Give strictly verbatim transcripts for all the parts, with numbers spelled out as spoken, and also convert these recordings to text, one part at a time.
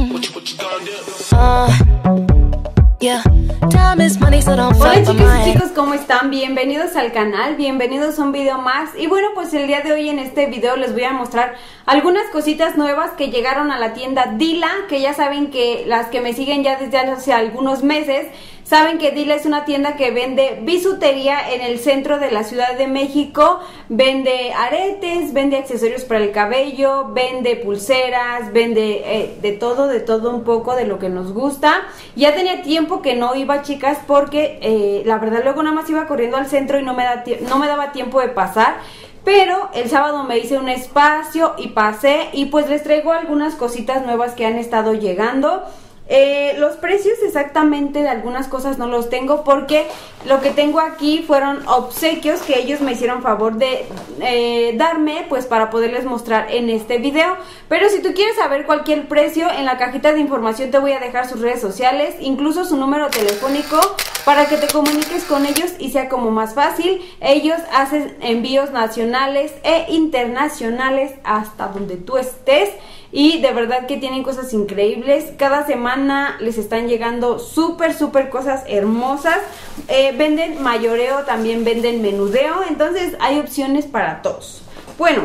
Hola chicas y chicos, ¿cómo están? Bienvenidos al canal, bienvenidos a un video más. Y bueno, pues el día de hoy en este video les voy a mostrar algunas cositas nuevas que llegaron a la tienda Dila, que ya saben que las que me siguen ya desde hace algunos meses saben que Dila es una tienda que vende bisutería en el centro de la Ciudad de México. Vende aretes, vende accesorios para el cabello, vende pulseras, vende eh, de todo, de todo un poco de lo que nos gusta. Ya tenía tiempo que no iba, chicas, porque eh, la verdad luego nada más iba corriendo al centro y no me, da no me daba tiempo de pasar. Pero el sábado me hice un espacio y pasé, y pues les traigo algunas cositas nuevas que han estado llegando. Eh, los precios exactamente de algunas cosas no los tengo, porque lo que tengo aquí fueron obsequios que ellos me hicieron favor de eh, darme, pues para poderles mostrar en este video. Pero si tú quieres saber cualquier precio, en la cajita de información te voy a dejar sus redes sociales, incluso su número telefónico, para que te comuniques con ellos y sea como más fácil. Ellos hacen envíos nacionales e internacionales hasta donde tú estés. Y de verdad que tienen cosas increíbles. Cada semana les están llegando súper, súper cosas hermosas. Eh, venden mayoreo, también venden menudeo. Entonces hay opciones para todos. Bueno,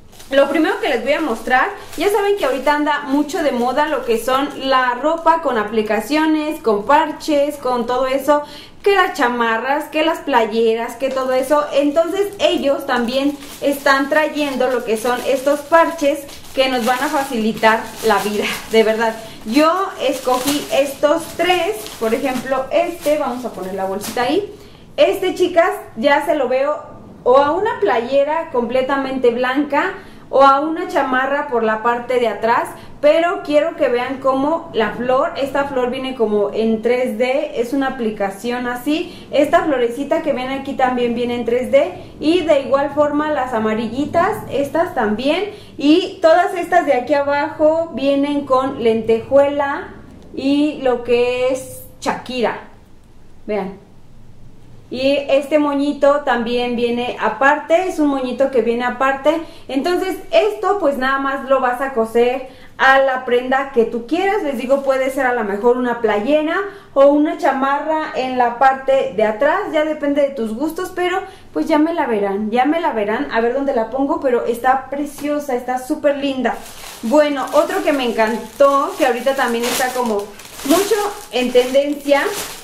lo primero que les voy a mostrar, ya saben que ahorita anda mucho de moda lo que son la ropa con aplicaciones, con parches, con todo eso, que las chamarras, que las playeras, que todo eso. Entonces ellos también están trayendo lo que son estos parches que nos van a facilitar la vida, de verdad. Yo escogí estos tres, por ejemplo este, vamos a poner la bolsita ahí. Este, chicas, ya se lo veo o a una playera completamente blanca o a una chamarra por la parte de atrás, pero quiero que vean cómo la flor, esta flor viene como en tres D, es una aplicación así. Esta florecita que ven aquí también viene en tres D, y de igual forma las amarillitas, estas también, y todas estas de aquí abajo vienen con lentejuela y lo que es Shakira, vean. Y este moñito también viene aparte, es un moñito que viene aparte. Entonces esto pues nada más lo vas a coser a la prenda que tú quieras. Les digo, puede ser a lo mejor una playera o una chamarra en la parte de atrás, ya depende de tus gustos, pero pues ya me la verán, ya me la verán, a ver dónde la pongo, pero está preciosa, está súper linda. Bueno, otro que me encantó, que ahorita también está como mucho en tendencia,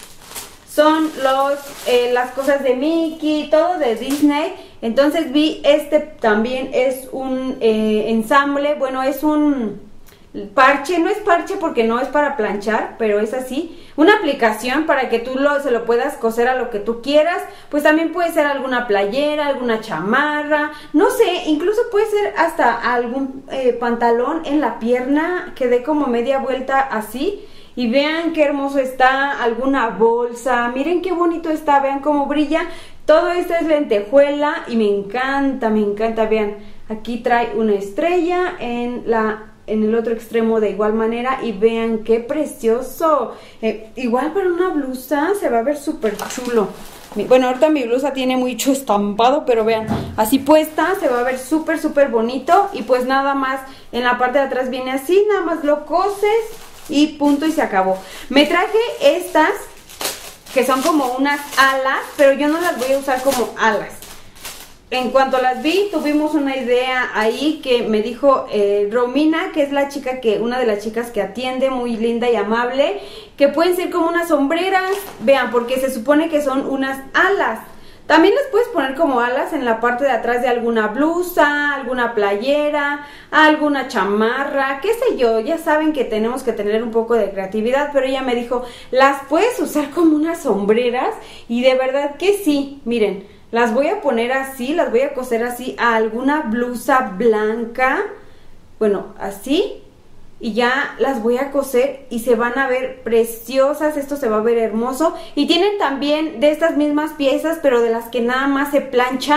son los eh, las cosas de Mickey, todo de Disney. Entonces vi este también, es un eh, ensamble, bueno, es un parche, no es parche porque no es para planchar, pero es así, una aplicación para que tú lo, se lo puedas coser a lo que tú quieras. Pues también puede ser alguna playera, alguna chamarra, no sé, incluso puede ser hasta algún eh, pantalón en la pierna que dé como media vuelta así. Y vean qué hermoso está, alguna bolsa, miren qué bonito está, vean cómo brilla. Todo esto es lentejuela y me encanta, me encanta, vean. Aquí trae una estrella en, la, en el otro extremo de igual manera, y vean qué precioso. Eh, igual para una blusa se va a ver súper chulo. Bueno, ahorita mi blusa tiene mucho estampado, pero vean, así puesta se va a ver súper, súper bonito. Y pues nada más, en la parte de atrás viene así, nada más lo coses y punto, y se acabó. Me traje estas que son como unas alas, pero yo no las voy a usar como alas. En cuanto las vi, tuvimos una idea ahí que me dijo eh, Romina, que es la chica que, una de las chicas que atiende, muy linda y amable, que pueden ser como unas sombreras, vean, porque se supone que son unas alas. También les puedes poner como alas en la parte de atrás de alguna blusa, alguna playera, alguna chamarra, qué sé yo. Ya saben que tenemos que tener un poco de creatividad, pero ella me dijo, las puedes usar como unas sombreras, y de verdad que sí. Miren, las voy a poner así, las voy a coser así a alguna blusa blanca, bueno, así. Y ya las voy a coser y se van a ver preciosas, esto se va a ver hermoso. Y tienen también de estas mismas piezas, pero de las que nada más se planchan,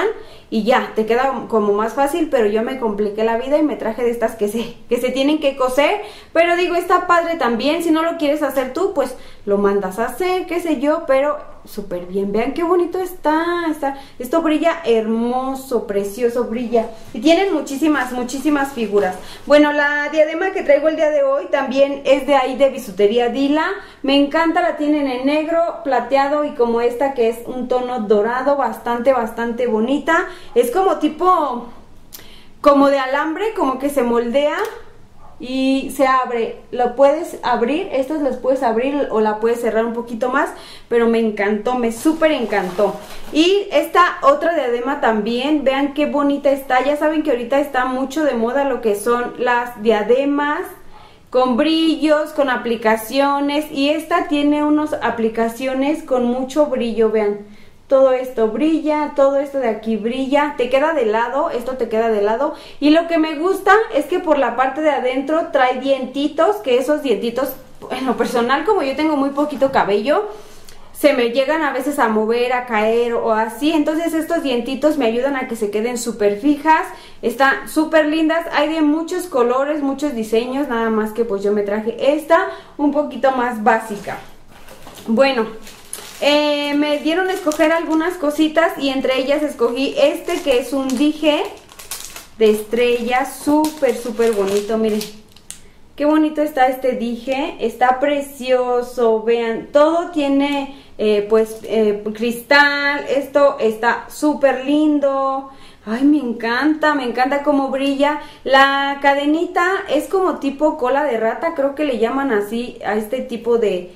y ya, te queda como más fácil, pero yo me compliqué la vida y me traje de estas que se, que se tienen que coser, pero digo, está padre también, si no lo quieres hacer tú, pues lo mandas a hacer, qué sé yo, pero súper bien. Vean qué bonito está, está, esto brilla hermoso, precioso, brilla, y tienen muchísimas, muchísimas figuras. Bueno, la diadema que traigo el día de hoy también es de ahí de Bisutería Dila, me encanta, la tienen en negro, plateado y como esta que es un tono dorado, bastante, bastante bonita, es como tipo, como de alambre, como que se moldea y se abre, lo puedes abrir, estos los puedes abrir o la puedes cerrar un poquito más, pero me encantó, me súper encantó. Y esta otra diadema también, vean qué bonita está, ya saben que ahorita está mucho de moda lo que son las diademas con brillos, con aplicaciones, y esta tiene unas aplicaciones con mucho brillo, vean. Todo esto brilla, todo esto de aquí brilla, te queda de lado, esto te queda de lado. Y lo que me gusta es que por la parte de adentro trae dientitos, que esos dientitos, en lo personal, como yo tengo muy poquito cabello, se me llegan a veces a mover, a caer o así. Entonces estos dientitos me ayudan a que se queden súper fijas, están súper lindas. Hay de muchos colores, muchos diseños, nada más que pues yo me traje esta, un poquito más básica. Bueno, Eh, me dieron a escoger algunas cositas y entre ellas escogí este que es un dije de estrella, súper súper bonito, miren qué bonito está este dije, está precioso, vean, todo tiene eh, pues eh, cristal, esto está súper lindo. Ay, me encanta, me encanta cómo brilla. La cadenita es como tipo cola de rata, creo que le llaman así a este tipo de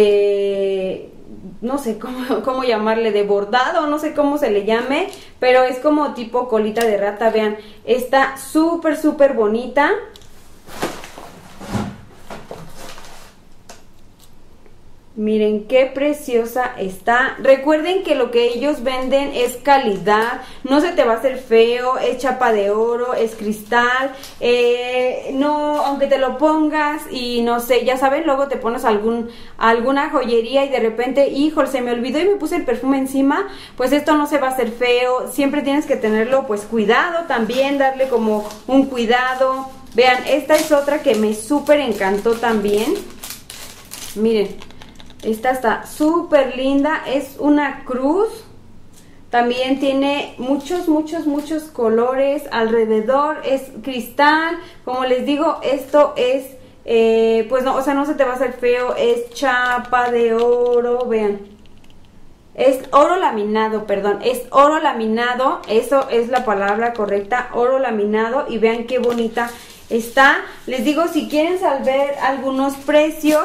de no sé cómo, cómo llamarle, de bordado, no sé cómo se le llame, pero es como tipo colita de rata, vean, está súper súper bonita. Miren qué preciosa está. Recuerden que lo que ellos venden es calidad, no se te va a hacer feo, es chapa de oro, es cristal, eh, no, aunque te lo pongas y no sé, ya saben, luego te pones algún alguna joyería y de repente, híjole, se me olvidó y me puse el perfume encima, pues esto no se va a hacer feo, siempre tienes que tenerlo pues cuidado también, darle como un cuidado. Vean, esta es otra que me súper encantó también, miren. Esta está súper linda, es una cruz, también tiene muchos, muchos, muchos colores alrededor, es cristal, como les digo, esto es, eh, pues no, o sea, no se te va a hacer feo, es chapa de oro, vean, es oro laminado, perdón, es oro laminado, eso es la palabra correcta, oro laminado, y vean qué bonita está. Les digo, si quieren saber algunos precios,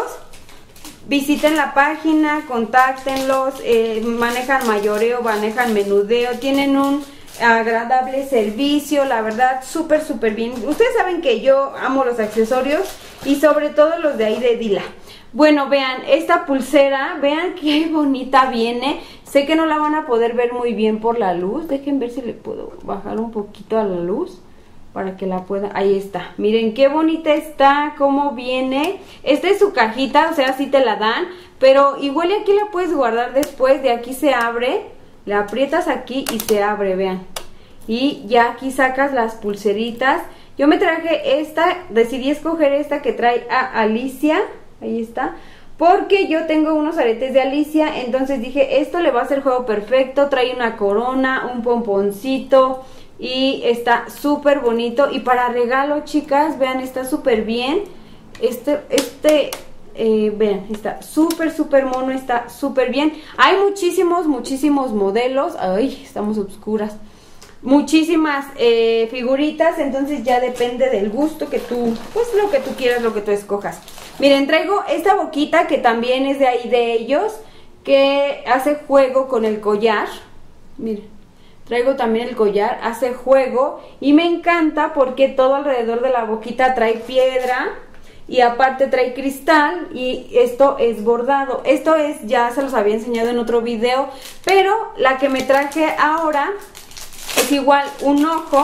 visiten la página, contáctenlos, eh, manejan mayoreo, manejan menudeo, tienen un agradable servicio, la verdad, súper, súper bien. Ustedes saben que yo amo los accesorios y sobre todo los de ahí de Dila. Bueno, vean, esta pulsera, vean qué bonita viene. Sé que no la van a poder ver muy bien por la luz, dejen ver si le puedo bajar un poquito a la luz para que la pueda, ahí está, miren qué bonita está, cómo viene. Esta es su cajita, o sea, así te la dan, pero igual aquí la puedes guardar después, de aquí se abre, la aprietas aquí y se abre, vean, y ya aquí sacas las pulseritas. Yo me traje esta, decidí escoger esta que trae a Alicia, ahí está, porque yo tengo unos aretes de Alicia, entonces dije, esto le va a hacer juego perfecto, trae una corona, un pomponcito, y está súper bonito. Y para regalo, chicas, vean, está súper bien. Este, este, eh, vean, está súper, súper mono, está súper bien. Hay muchísimos, muchísimos modelos. Ay, estamos oscuras. Muchísimas eh, figuritas, entonces ya depende del gusto que tú, pues lo que tú quieras, lo que tú escojas. Miren, traigo esta boquita que también es de ahí de ellos, que hace juego con el collar. Miren. Traigo también el collar, hace juego y me encanta porque todo alrededor de la boquita trae piedra y aparte trae cristal y esto es bordado. Esto es, ya se los había enseñado en otro video, pero la que me traje ahora es igual un ojo.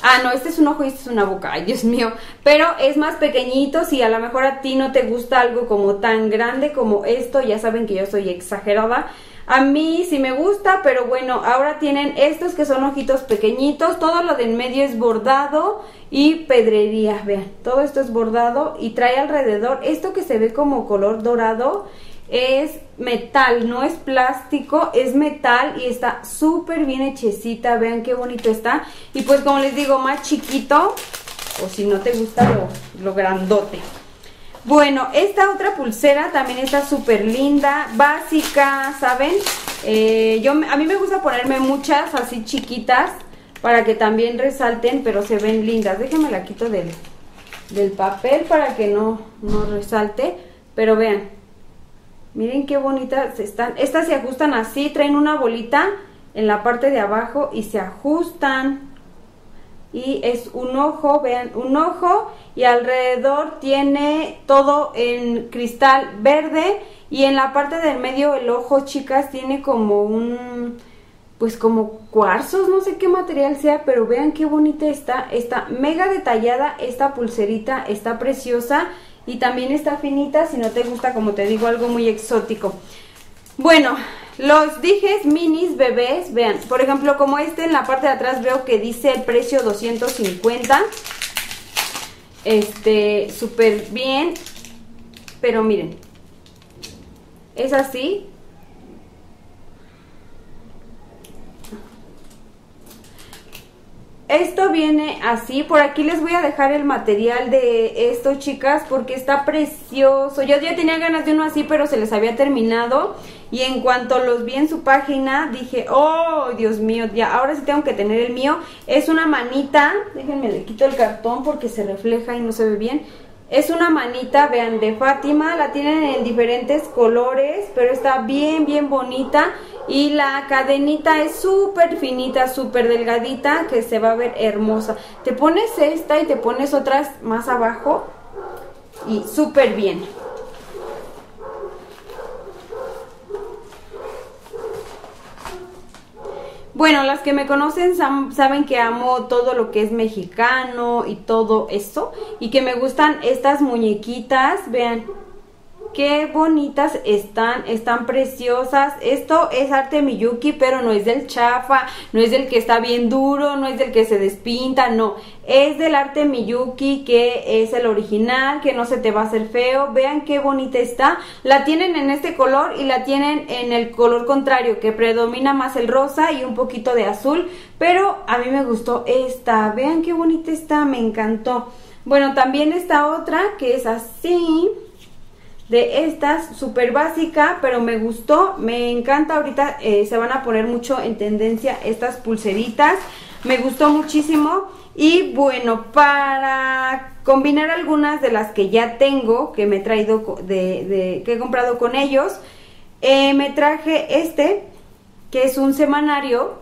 Ah, no, este es un ojo y este es una boca, ay Dios mío, pero es más pequeñito. Si a lo mejor a ti no te gusta algo como tan grande como esto, ya saben que yo soy exagerada. A mí sí me gusta, pero bueno, ahora tienen estos que son ojitos pequeñitos. Todo lo de en medio es bordado y pedrería, vean, todo esto es bordado y trae alrededor, esto que se ve como color dorado, es metal, no es plástico, es metal y está súper bien hechecita, vean qué bonito está. Y pues como les digo, más chiquito, o si no te gusta lo, lo grandote. Bueno, esta otra pulsera también está súper linda, básica, ¿saben? Eh, yo, a mí me gusta ponerme muchas así chiquitas para que también resalten, pero se ven lindas. Déjenme la quito del, del papel para que no, no resalte, pero vean. Miren qué bonitas están. Estas se ajustan así, traen una bolita en la parte de abajo y se ajustan. Y es un ojo, vean, un ojo y alrededor tiene todo en cristal verde. Y en la parte del medio el ojo, chicas, tiene como un, pues como cuarzos, no sé qué material sea, pero vean qué bonita está. Está mega detallada esta pulserita, está preciosa. Y también está finita, si no te gusta, como te digo, algo muy exótico. Bueno, los dijes minis bebés, vean, por ejemplo, como este en la parte de atrás veo que dice el precio doscientos cincuenta. Este, súper bien. Pero miren, es así. Esto viene así, por aquí les voy a dejar el material de esto, chicas, porque está precioso. Yo ya tenía ganas de uno así, pero se les había terminado. Y en cuanto los vi en su página, dije, oh, Dios mío, ya, ahora sí tengo que tener el mío. Es una manita, déjenme, le quito el cartón porque se refleja y no se ve bien. Es una manita, vean, de Fátima, la tienen en diferentes colores, pero está bien, bien bonita. Y la cadenita es súper finita, súper delgadita, que se va a ver hermosa. Te pones esta y te pones otras más abajo y súper bien. Bueno, las que me conocen saben que amo todo lo que es mexicano y todo eso. Y que me gustan estas muñequitas, vean. Qué bonitas están, están preciosas. Esto es arte Miyuki, pero no es del chafa, no es del que está bien duro, no es del que se despinta, no. Es del arte Miyuki, que es el original, que no se te va a hacer feo. Vean qué bonita está. La tienen en este color y la tienen en el color contrario, que predomina más el rosa y un poquito de azul. Pero a mí me gustó esta. Vean qué bonita está, me encantó. Bueno, también esta otra que es así. De estas, súper básica, pero me gustó, me encanta. Ahorita eh, se van a poner mucho en tendencia estas pulseritas. Me gustó muchísimo. Y bueno, para combinar algunas de las que ya tengo, que me he traído, de, de, que he comprado con ellos, eh, me traje este, que es un semanario.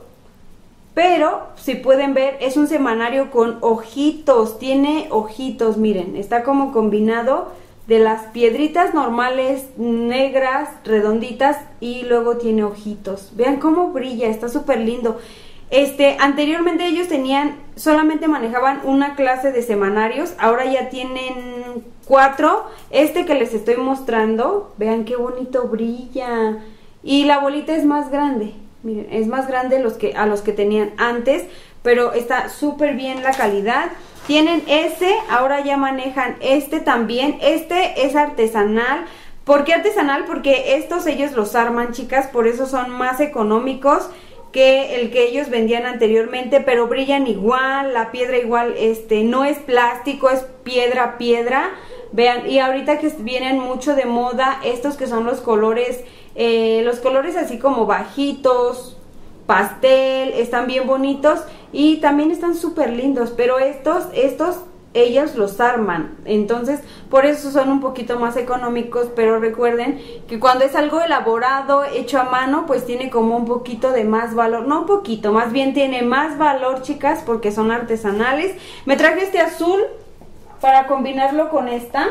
Pero, si pueden ver, es un semanario con ojitos, tiene ojitos, miren, está como combinado de las piedritas normales, negras, redonditas, y luego tiene ojitos. Vean cómo brilla, está súper lindo. Este, anteriormente ellos tenían, solamente manejaban una clase de semanarios, ahora ya tienen cuatro. Este que les estoy mostrando, vean qué bonito brilla. Y la bolita es más grande, miren, es más grande los que, a los que tenían antes, pero está súper bien la calidad. Tienen ese, ahora ya manejan este también. Este es artesanal. ¿Por qué artesanal? Porque estos ellos los arman, chicas, por eso son más económicos que el que ellos vendían anteriormente, pero brillan igual, la piedra igual, este, no es plástico, es piedra, piedra. Vean, y ahorita que vienen mucho de moda estos que son los colores, eh, los colores así como bajitos, pastel, están bien bonitos y también están súper lindos, pero estos, estos ellos los arman, entonces por eso son un poquito más económicos, pero recuerden que cuando es algo elaborado, hecho a mano, pues tiene como un poquito de más valor, no un poquito, más bien tiene más valor, chicas, porque son artesanales. Me traje este azul para combinarlo con esta,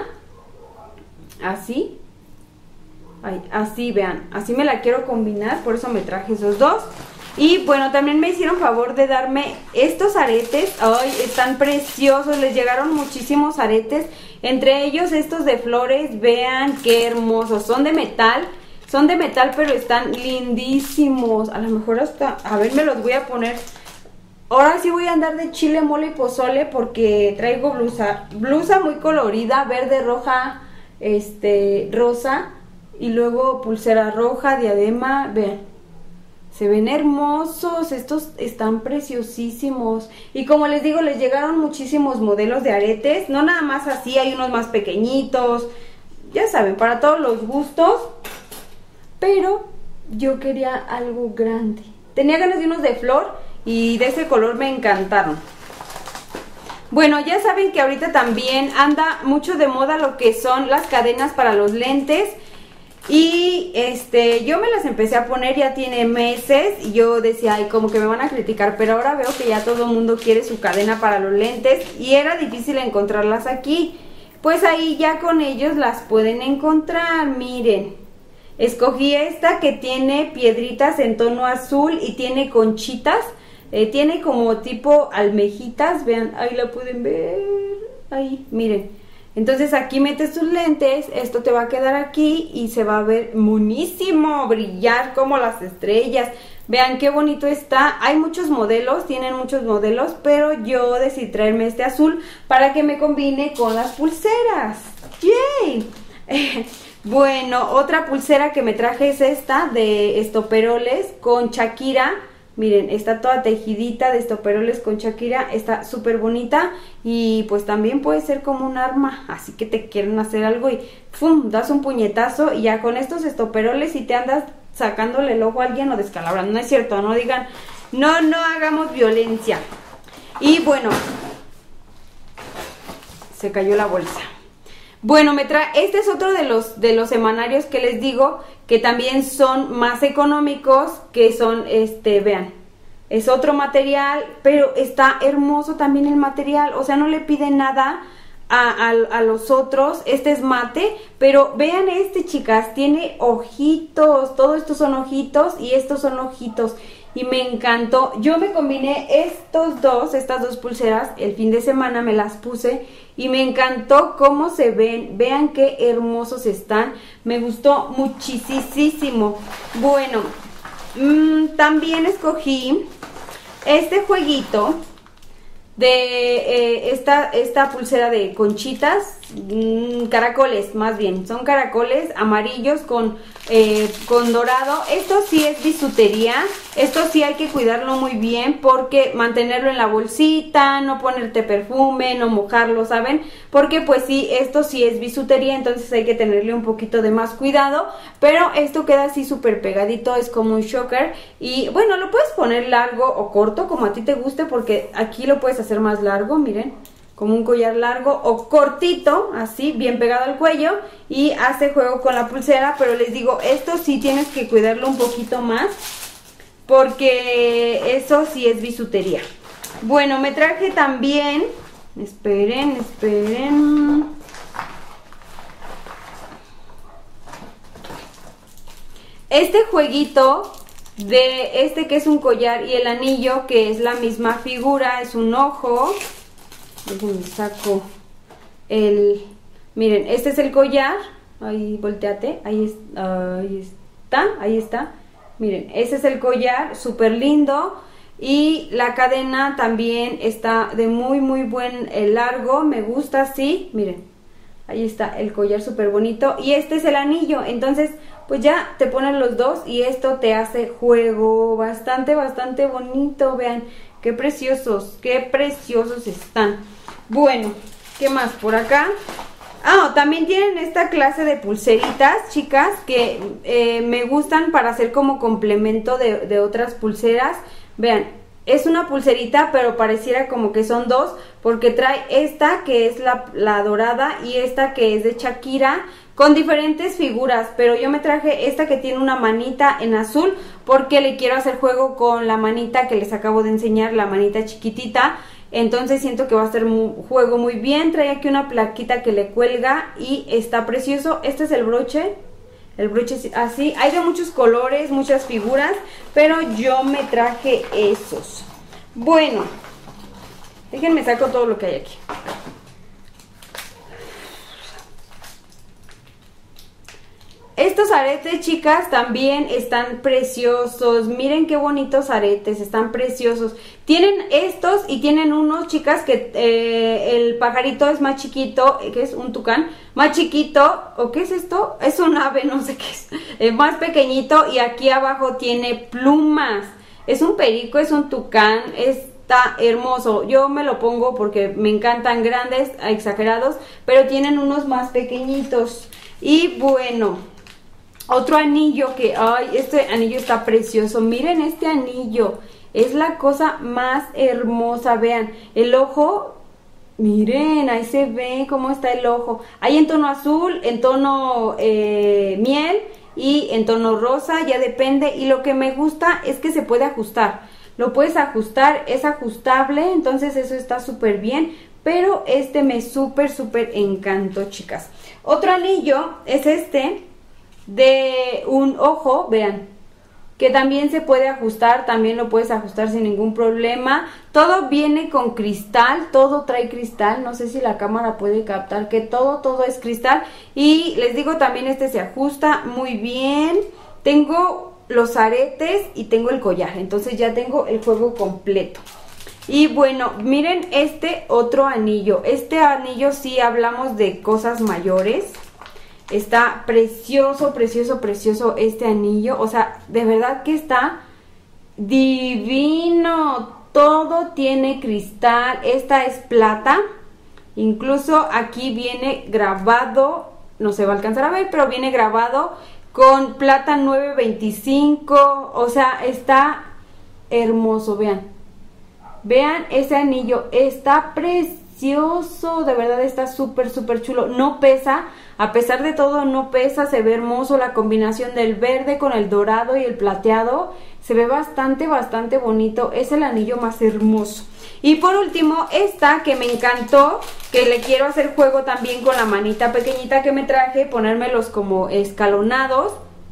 así. Ay, así, vean, así me la quiero combinar, por eso me traje esos dos. Y bueno, también me hicieron favor de darme estos aretes. Ay, están preciosos, les llegaron muchísimos aretes. Entre ellos estos de flores, vean qué hermosos. Son de metal, son de metal pero están lindísimos. A lo mejor hasta, a ver, me los voy a poner. Ahora sí voy a andar de chile, mole y pozole porque traigo blusa. Blusa muy colorida, verde, roja, este, rosa. Y luego pulsera roja, diadema, vean. Se ven hermosos, estos están preciosísimos. Y como les digo, les llegaron muchísimos modelos de aretes. No nada más así, hay unos más pequeñitos. Ya saben, para todos los gustos. Pero yo quería algo grande. Tenía ganas de unos de flor y de ese color me encantaron. Bueno, ya saben que ahorita también anda mucho de moda lo que son las cadenas para los lentes. Y este, yo me las empecé a poner, ya tiene meses, y yo decía, ay, como que me van a criticar, pero ahora veo que ya todo el mundo quiere su cadena para los lentes, y era difícil encontrarlas aquí. Pues ahí ya con ellos las pueden encontrar, miren. Escogí esta que tiene piedritas en tono azul y tiene conchitas, eh, tiene como tipo almejitas, vean, ahí la pueden ver, ahí, miren. Entonces aquí metes tus lentes, esto te va a quedar aquí y se va a ver monísimo, brillar como las estrellas. Vean qué bonito está, hay muchos modelos, tienen muchos modelos, pero yo decidí traerme este azul para que me combine con las pulseras. ¡Yay! Bueno, otra pulsera que me traje es esta de estoperoles con Shakira. Miren, está toda tejidita de estoperoles con Shakira, está súper bonita y pues también puede ser como un arma, así que te quieren hacer algo y ¡fum! Das un puñetazo y ya con estos estoperoles y te andas sacándole el ojo a alguien o descalabrando. No es cierto, no digan, no, no hagamos violencia. Y bueno, se cayó la bolsa. Bueno, me trae, este es otro de los, de los semanarios que les digo que también son más económicos, que son, este, vean, es otro material, pero está hermoso también el material, o sea, no le pide nada a, a, a los otros. Este es mate, pero vean este, chicas, tiene ojitos, todo esto son ojitos y estos son ojitos. Y me encantó, yo me combiné estos dos, estas dos pulseras, el fin de semana me las puse y me encantó cómo se ven, vean qué hermosos están, me gustó muchísimo. Bueno, mmm, también escogí este jueguito de eh, esta, esta pulsera de conchitas, mmm, caracoles más bien, son caracoles amarillos con, eh, con dorado. Esto sí es bisutería, esto sí hay que cuidarlo muy bien porque mantenerlo en la bolsita, no ponerte perfume, no mojarlo, ¿saben? Porque pues sí, esto sí es bisutería, entonces hay que tenerle un poquito de más cuidado, pero esto queda así súper pegadito, es como un choker y bueno, lo puedes poner largo o corto como a ti te guste porque aquí lo puedes hacer más largo, miren, como un collar largo o cortito, así, bien pegado al cuello y hace juego con la pulsera, pero les digo, esto sí tienes que cuidarlo un poquito más porque eso sí es bisutería. Bueno, me traje también, esperen, esperen, este jueguito de este que es un collar y el anillo que es la misma figura, es un ojo. Déjenme saco el, miren, este es el collar, ahí volteate, ahí, es, ahí está, ahí está, miren, ese es el collar, súper lindo y la cadena también está de muy muy buen eh, largo, me gusta así, miren, ahí está el collar súper bonito y este es el anillo, entonces pues ya te ponen los dos y esto te hace juego bastante bastante bonito, vean qué preciosos, qué preciosos están. Bueno, ¿qué más por acá? Ah, también tienen esta clase de pulseritas, chicas, que eh, me gustan para hacer como complemento de, de otras pulseras. Vean, es una pulserita, pero pareciera como que son dos, porque trae esta que es la, la dorada y esta que es de Shakira, con diferentes figuras, pero yo me traje esta que tiene una manita en azul, porque le quiero hacer juego con la manita que les acabo de enseñar, la manita chiquitita. Entonces siento que va a ser un juego muy bien. Trae aquí una plaquita que le cuelga y está precioso. Este es el broche, el broche así. Hay de muchos colores, muchas figuras, pero yo me traje esos. Bueno, déjenme saco todo lo que hay aquí. Estos aretes, chicas, también están preciosos. Miren qué bonitos aretes, están preciosos. Tienen estos y tienen unos, chicas, que eh, el pajarito es más chiquito, que es un tucán, más chiquito. ¿O qué es esto? Es un ave, no sé qué es. Es más pequeñito y aquí abajo tiene plumas. Es un perico, es un tucán, está hermoso. Yo me lo pongo porque me encantan grandes, exagerados, pero tienen unos más pequeñitos. Y bueno, otro anillo que, ay, este anillo está precioso. Miren este anillo, es la cosa más hermosa. Vean, el ojo, miren, ahí se ve cómo está el ojo. Hay en tono azul, en tono eh, miel y en tono rosa, ya depende. Y lo que me gusta es que se puede ajustar. Lo puedes ajustar, es ajustable, entonces eso está súper bien. Pero este me súper, súper encantó, chicas. Otro anillo es este, de un ojo, vean, que también se puede ajustar, también lo puedes ajustar sin ningún problema. Todo viene con cristal, todo trae cristal, no sé si la cámara puede captar que todo, todo es cristal. Y les digo, también este se ajusta muy bien. Tengo los aretes y tengo el collar, entonces ya tengo el juego completo. Y bueno, miren este otro anillo. Este anillo sí hablamos de cosas mayores. Está precioso, precioso, precioso este anillo. O sea, de verdad que está divino. Todo tiene cristal. Esta es plata. Incluso aquí viene grabado, no se va a alcanzar a ver, pero viene grabado con plata nueve veinticinco. O sea, está hermoso, vean. Vean ese anillo, está precioso, de verdad está súper, súper chulo. No pesa, a pesar de todo no pesa, se ve hermoso la combinación del verde con el dorado y el plateado. Se ve bastante, bastante bonito, es el anillo más hermoso. Y por último, esta que me encantó, que le quiero hacer juego también con la manita pequeñita que me traje, ponérmelos como escalonados.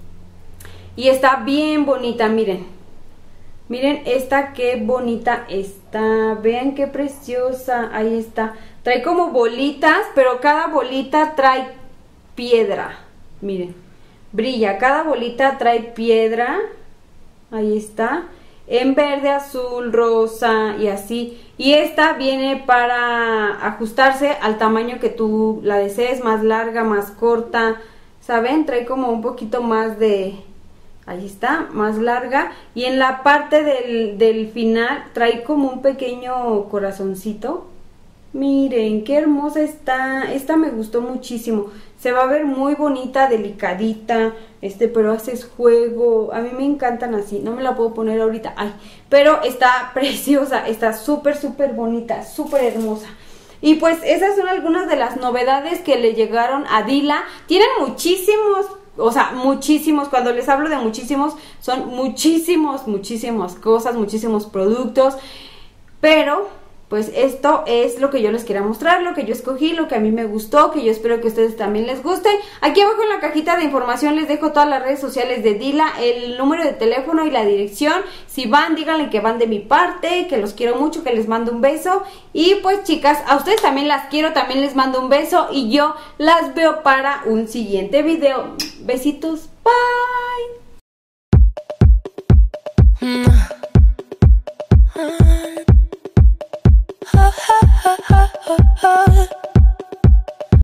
Y está bien bonita, miren. Miren esta qué bonita está, vean qué preciosa, ahí está. Trae como bolitas, pero cada bolita trae piedra, miren, brilla, cada bolita trae piedra, ahí está, en verde, azul, rosa y así. Y esta viene para ajustarse al tamaño que tú la desees, más larga, más corta, ¿saben? Trae como un poquito más de... Ahí está, más larga. Y en la parte del, del final trae como un pequeño corazoncito. Miren, qué hermosa está. Esta me gustó muchísimo. Se va a ver muy bonita, delicadita. Este, pero haces juego. A mí me encantan así. No me la puedo poner ahorita. Ay, pero está preciosa. Está súper, súper bonita. Súper hermosa. Y pues esas son algunas de las novedades que le llegaron a Dila. Tienen muchísimos... O sea, muchísimos, cuando les hablo de muchísimos, son muchísimos, muchísimas cosas, muchísimos productos. Pero, pues esto es lo que yo les quería mostrar, lo que yo escogí, lo que a mí me gustó, que yo espero que a ustedes también les guste. Aquí abajo en la cajita de información les dejo todas las redes sociales de Dila, el número de teléfono y la dirección. Si van, díganle que van de mi parte, que los quiero mucho, que les mando un beso. Y pues chicas, a ustedes también las quiero, también les mando un beso y yo las veo para un siguiente video. Besitos, bye.